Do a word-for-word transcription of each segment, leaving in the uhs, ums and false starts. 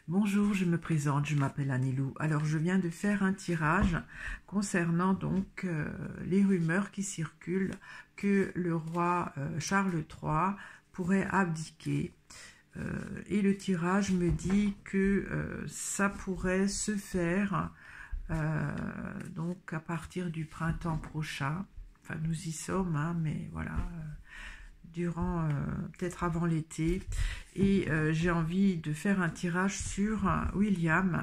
Bonjour, je me présente, je m'appelle Anilou. Alors je viens de faire un tirage concernant donc euh, les rumeurs qui circulent que le roi euh, Charles trois pourrait abdiquer. Euh, et le tirage me dit que euh, ça pourrait se faire euh, donc à partir du printemps prochain. Enfin nous y sommes, hein, mais voilà. Euh, durant, euh, peut-être avant l'été, et euh, j'ai envie de faire un tirage sur William,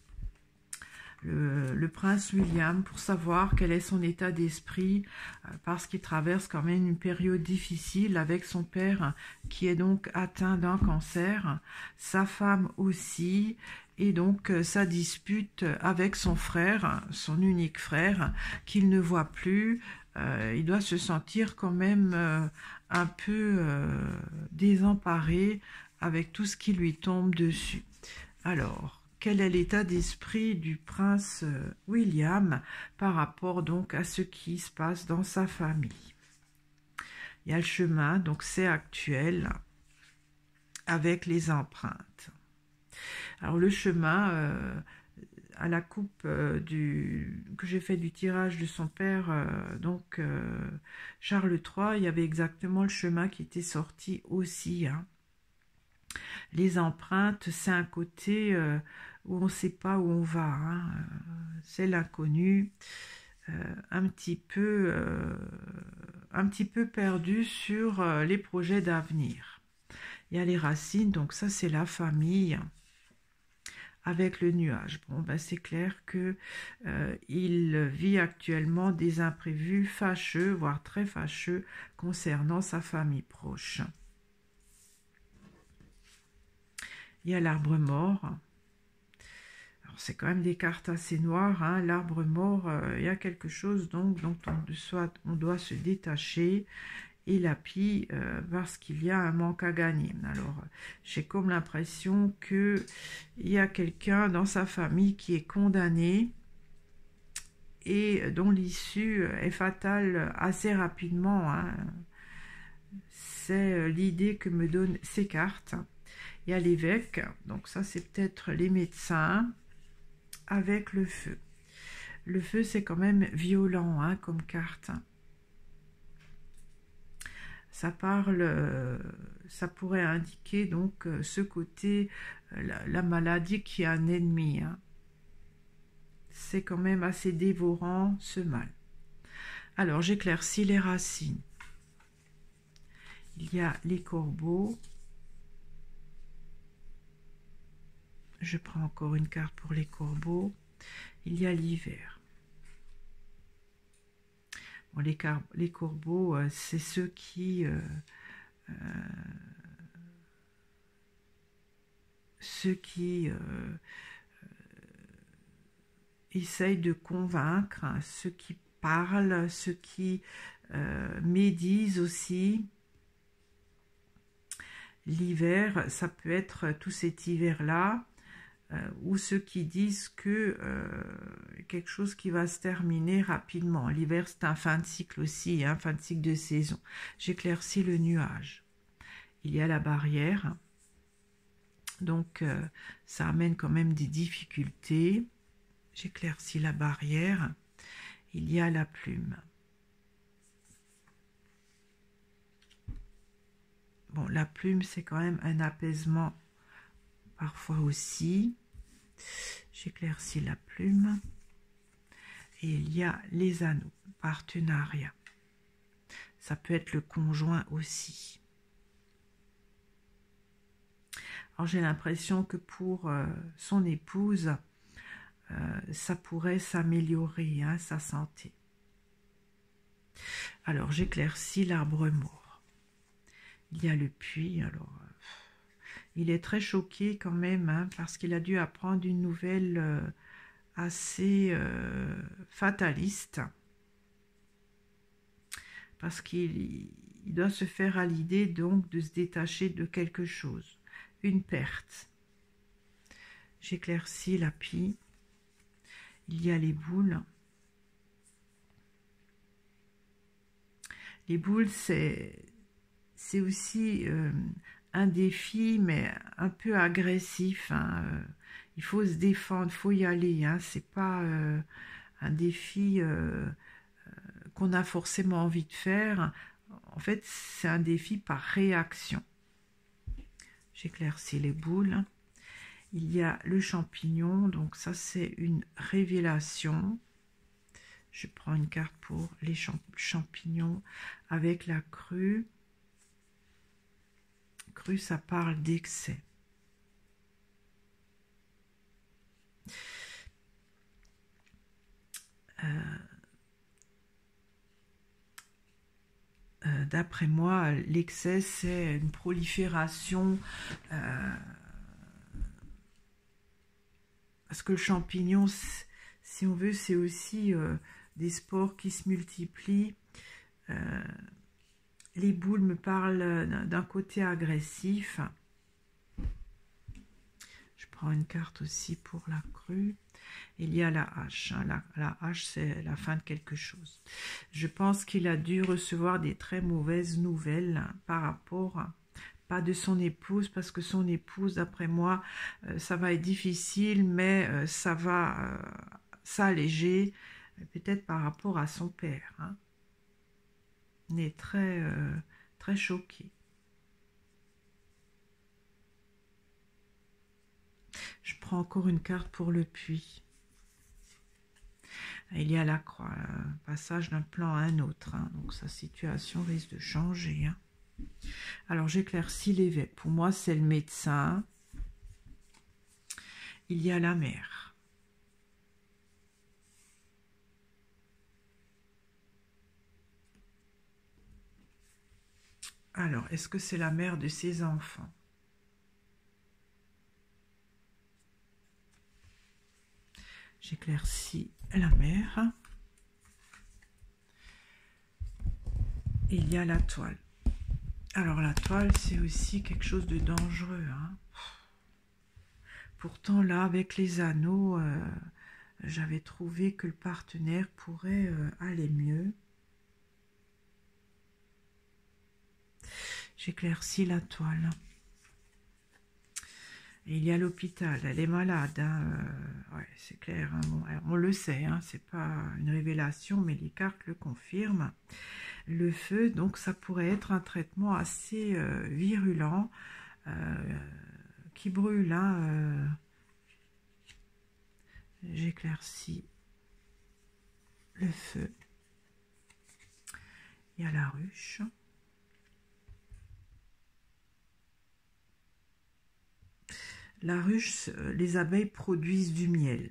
le, le prince William, pour savoir quel est son état d'esprit, euh, parce qu'il traverse quand même une période difficile avec son père qui est donc atteint d'un cancer, sa femme aussi, et donc euh, sa dispute avec son frère, son unique frère, qu'il ne voit plus. Euh, il doit se sentir quand même euh, un peu euh, désemparé avec tout ce qui lui tombe dessus. Alors, quel est l'état d'esprit du prince euh, William par rapport donc à ce qui se passe dans sa famille? Il y a le chemin, donc c'est actuel, avec les empreintes. Alors le chemin... Euh, à la coupe euh, du, que j'ai fait du tirage de son père, euh, donc euh, Charles trois, il y avait exactement le chemin qui était sorti aussi. Hein. Les empreintes, c'est un côté euh, où on ne sait pas où on va. Hein. Euh, c'est l'inconnu, euh, un petit peu, euh, un petit peu perdu sur euh, les projets d'avenir. Il y a les racines, donc ça c'est la famille. Avec le nuage. Bon, ben c'est clair que euh, il vit actuellement des imprévus fâcheux, voire très fâcheux, concernant sa famille proche. Il y a l'arbre mort. Alors c'est quand même des cartes assez noires. Hein. L'arbre mort, euh, il y a quelque chose donc dont on, soit, on doit se détacher. Et la pie euh, parce qu'il y a un manque à gagner. Alors, j'ai comme l'impression qu'il y a quelqu'un dans sa famille qui est condamné et dont l'issue est fatale assez rapidement. Hein. C'est l'idée que me donnent ces cartes. Il y a l'évêque, donc ça c'est peut-être les médecins, avec le feu. Le feu c'est quand même violent hein, comme carte. Ça parle, euh, ça pourrait indiquer donc euh, ce côté, euh, la, la maladie qui a un ennemi. Hein. C'est quand même assez dévorant ce mal. Alors j'éclaircis les racines. Il y a les corbeaux. Je prends encore une carte pour les corbeaux. Il y a l'hiver. Bon, les, les corbeaux, euh, c'est ceux qui... Euh, euh, ceux qui... Euh, essayent de convaincre, hein, ceux qui parlent, ceux qui euh, médisent aussi. L'hiver, ça peut être tout cet hiver-là, euh, ou ceux qui disent que euh, quelque chose qui va se terminer rapidement. L'hiver, c'est un fin de cycle aussi, hein, fin de cycle de saison. J'éclaircis le nuage. Il y a la barrière, donc euh, ça amène quand même des difficultés. J'éclaircis la barrière. Il y a la plume. Bon, la plume, c'est quand même un apaisement parfois aussi. J'éclaircis la plume. Et il y a les anneaux, partenariat. Ça peut être le conjoint aussi. Alors j'ai l'impression que pour euh, son épouse, euh, ça pourrait s'améliorer, hein, sa santé. Alors j'éclaircis l'arbre mort. Il y a le puits, alors euh, il est très choqué quand même, hein, parce qu'il a dû apprendre une nouvelle euh, assez euh, fataliste, parce qu'il il doit se faire à l'idée donc de se détacher de quelque chose, une perte. J'éclaircis la pie. Il y a les boules. Les boules, c'est c'est aussi euh, un défi, mais un peu agressif. Hein. Euh, il faut se défendre, il faut y aller. Hein. C'est pas euh, un défi euh, qu'on a forcément envie de faire. En fait, c'est un défi par réaction. J'éclaircis les boules. Il y a le champignon, donc ça c'est une révélation. Je prends une carte pour les champignons avec la crue. Crue, ça parle d'excès. Euh, euh, D'après moi, l'excès, c'est une prolifération. Euh, parce que le champignon, si on veut, c'est aussi euh, des spores qui se multiplient. Euh, les boules me parlent d'un côté agressif. Je prends une carte aussi pour la crue. Il y a la hache. Hein. La, la hache, c'est la fin de quelque chose. Je pense qu'il a dû recevoir des très mauvaises nouvelles hein, par rapport, pas de son épouse, parce que son épouse, d'après moi, euh, ça va être difficile, mais euh, ça va euh, s'alléger, peut-être par rapport à son père. Hein. On est très, euh, très choqué. Je prends encore une carte pour le puits. Il y a la croix, passage d'un plan à un autre. Hein, donc sa situation risque de changer. Hein. Alors j'éclaircis l'évêque. Pour moi, c'est le médecin. Il y a la mère. Alors, est-ce que c'est la mère de ses enfants? J'éclaircis la mère. Il y a la toile. Alors la toile, c'est aussi quelque chose de dangereux. Hein. Pourtant là, avec les anneaux, euh, j'avais trouvé que le partenaire pourrait euh, aller mieux. J'éclaircis la toile. Et il y a l'hôpital, elle est malade. Hein. Euh, ouais, c'est clair, hein. Bon, on le sait, hein, c'est pas une révélation, mais les cartes le confirment. Le feu, donc ça pourrait être un traitement assez euh, virulent, euh, qui brûle. Hein, euh. J'éclaircis le feu. Il y a la ruche. La ruche, les abeilles produisent du miel.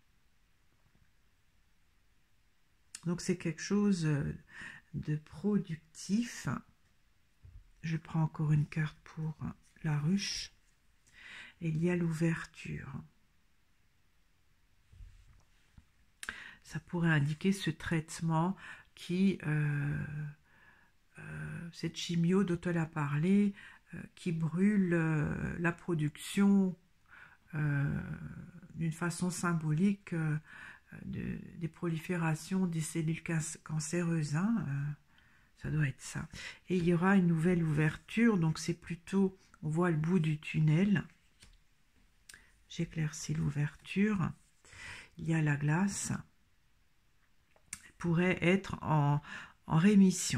Donc c'est quelque chose de productif. Je prends encore une carte pour la ruche. Et il y a l'ouverture. Ça pourrait indiquer ce traitement qui, euh, euh, cette chimio dont elle a parlé, euh, qui brûle euh, la production euh, d'une façon symbolique euh, de, des proliférations des cellules cancéreuses. Hein, euh, ça doit être ça. Et il y aura une nouvelle ouverture, donc c'est plutôt, on voit le bout du tunnel. J'éclaircis l'ouverture. Il y a la glace. Elle pourrait être en, en rémission.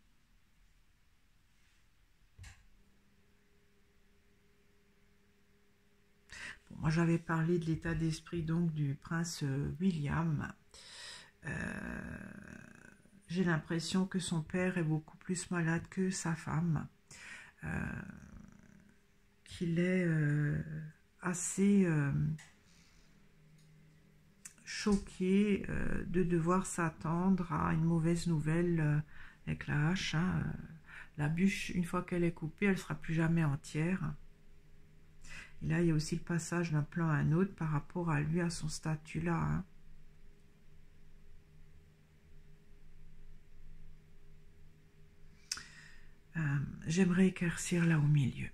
Bon, moi, j'avais parlé de l'état d'esprit donc du prince William. Euh, J'ai l'impression que son père est beaucoup plus malade que sa femme. Euh, qu'il est euh, assez euh, choqué euh, de devoir s'attendre à une mauvaise nouvelle euh, avec la hache. Hein. La bûche, une fois qu'elle est coupée, elle ne sera plus jamais entière. Et là, il y a aussi le passage d'un plan à un autre par rapport à lui, à son statut là. Hein. Euh, J'aimerais éclaircir là au milieu.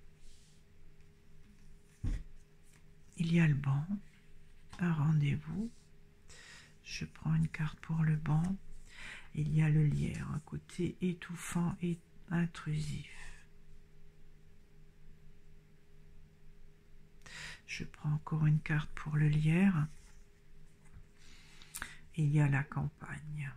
Il y a le banc, un rendez-vous. Je prends une carte pour le banc. Il y a le lierre, un côté étouffant et intrusif. Je prends encore une carte pour le lierre. Il y a la campagne.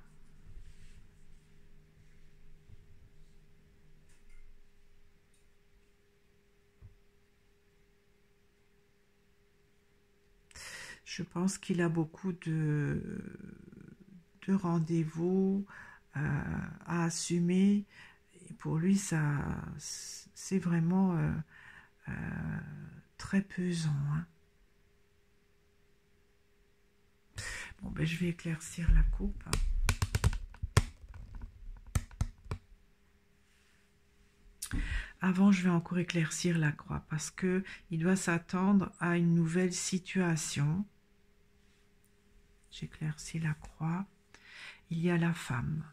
Je pense qu'il a beaucoup de, de rendez-vous euh, à assumer. Et pour lui, ça, c'est vraiment euh, euh, très pesant. Hein. Bon, ben, je vais éclaircir la coupe. Avant, je vais encore éclaircir la croix parce que il doit s'attendre à une nouvelle situation. J'éclaircis la croix. Il y a la femme.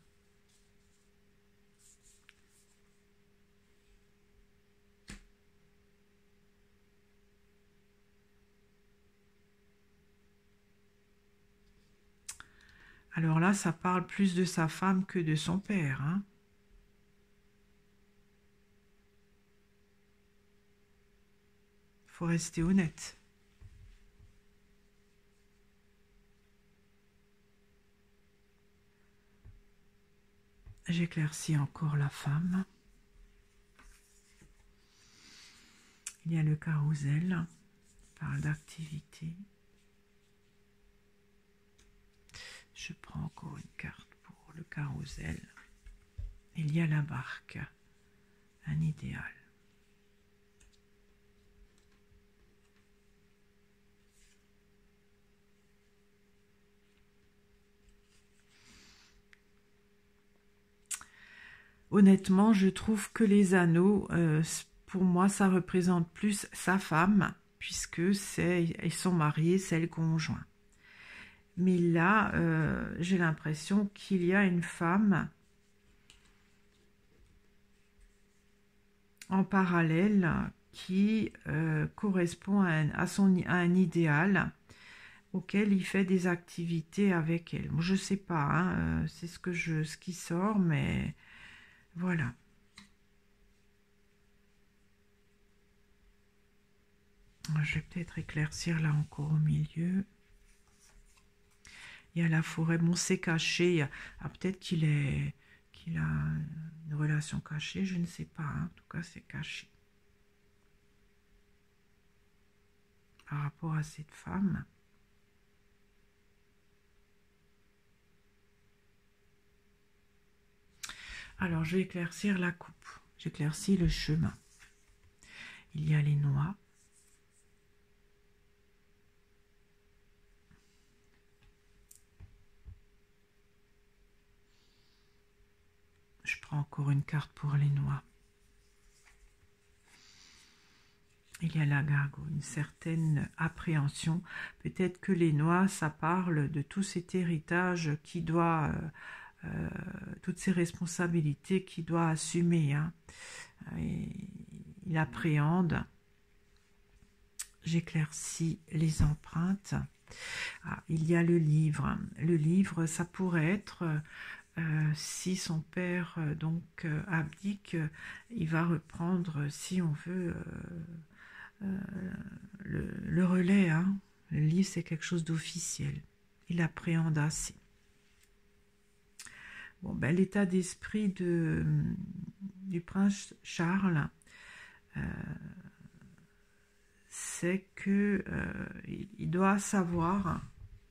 Alors là, ça parle plus de sa femme que de son père. Hein. Faut rester honnête. J'éclaircis encore la femme. Il y a le carrousel, il parle d'activité. Je prends encore une carte pour le carrousel. Il y a la barque, un idéal. Honnêtement, je trouve que les anneaux, euh, pour moi, ça représente plus sa femme, puisque c'est, ils sont mariés, c'est le conjoint. Mais là, euh, j'ai l'impression qu'il y a une femme en parallèle qui euh, correspond à un, à, son, à un idéal auquel il fait des activités avec elle. Moi, je sais pas, hein, euh, c'est ce que je, ce qui sort, mais voilà. Je vais peut-être éclaircir là encore au milieu. Il y a la forêt, bon c'est caché, ah, peut-être qu'il est qu'il a une relation cachée, je ne sais pas, hein. En tout cas c'est caché. Par rapport à cette femme. Alors je vais éclaircir la coupe, j'éclaircis le chemin. Il y a les noix. Je prends encore une carte pour les noix. Il y a la gargouille, une certaine appréhension. Peut-être que les noix, ça parle de tout cet héritage qui doit, euh, euh, toutes ces responsabilités qu'il doit assumer. Hein. Et il appréhende. J'éclaircis les empreintes. Ah, il y a le livre. Le livre, ça pourrait être... Euh, si son père euh, donc euh, abdique, euh, il va reprendre, si on veut, euh, euh, le, le relais. Hein. Le livre, c'est quelque chose d'officiel. Il appréhende assez. Bon, ben, l'état d'esprit de, du prince Charles, euh, c'est que euh, il doit savoir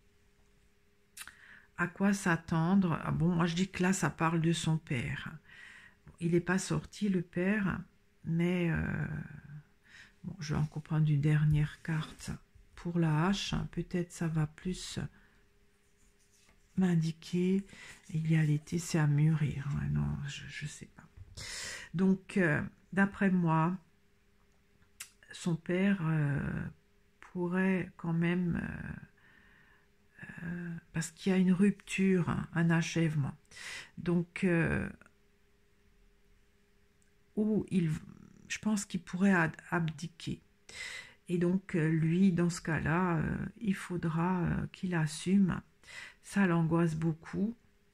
à quoi s'attendre. Ah bon, moi je dis que là, ça parle de son père. Bon, il n'est pas sorti, le père, mais euh, bon, je vais encore prendre une dernière carte pour la hache. Peut-être ça va plus m'indiquer. Il y a l'été, c'est à mûrir. Hein. Non, je ne sais pas. Donc, euh, d'après moi, son père euh, pourrait quand même... Euh, Euh, parce qu'il y a une rupture, un achèvement. Donc, euh, où il, je pense qu'il pourrait abdiquer. Et donc, euh, lui, dans ce cas-là, euh, il faudra euh, qu'il assume. Ça l'angoisse beaucoup.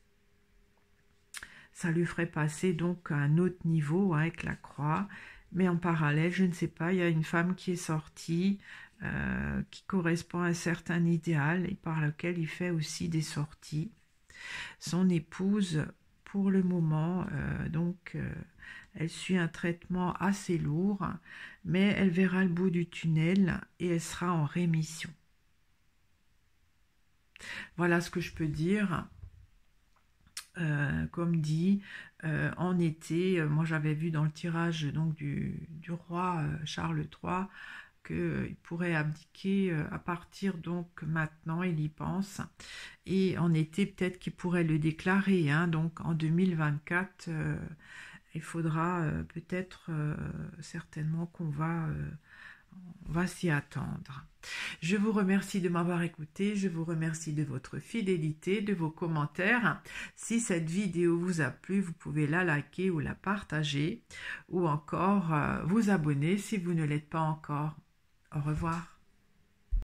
Ça lui ferait passer donc à un autre niveau hein, avec la croix. Mais en parallèle, je ne sais pas, il y a une femme qui est sortie euh, qui correspond à un certain idéal et par lequel il fait aussi des sorties. Son épouse, pour le moment, euh, donc, euh, elle suit un traitement assez lourd, mais elle verra le bout du tunnel et elle sera en rémission. Voilà ce que je peux dire. Euh, comme dit, euh, en été, euh, moi j'avais vu dans le tirage donc du, du roi euh, Charles trois qu'il euh, pourrait abdiquer euh, à partir donc maintenant, il y pense, et en été peut-être qu'il pourrait le déclarer, hein, donc en deux mille vingt-quatre, euh, il faudra euh, peut-être euh, certainement qu'on va, euh, on va s'y attendre. Je vous remercie de m'avoir écouté, je vous remercie de votre fidélité, de vos commentaires. Si cette vidéo vous a plu, vous pouvez la liker ou la partager ou encore euh, vous abonner si vous ne l'êtes pas encore. Au revoir.